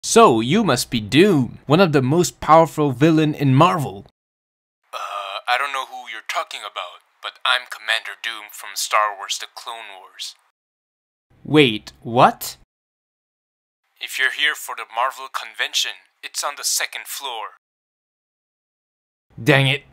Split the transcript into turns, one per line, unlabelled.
So, you must be Doom, one of the most powerful villain in Marvel.
I don't know who you're talking about, but I'm Commander Doom from Star Wars The Clone Wars.
Wait, what?
If you're here for the Marvel convention, it's on the second floor.
Dang it.